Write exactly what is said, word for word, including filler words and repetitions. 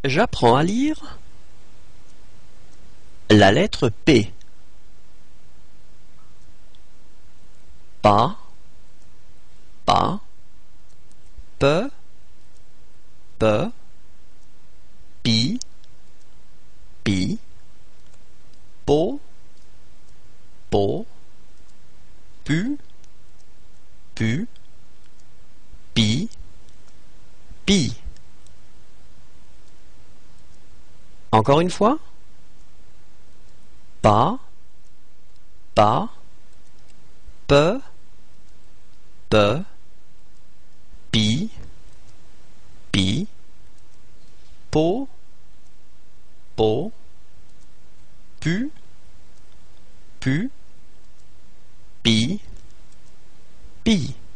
J'apprends à lire la lettre P. Pa, pa, pe, pe, pi, pi, po, po, pu, pu, pi, pi. Encore une fois. Pa, pa, pe, pe, pi, pi, po, po, pu, pu, pi, pi.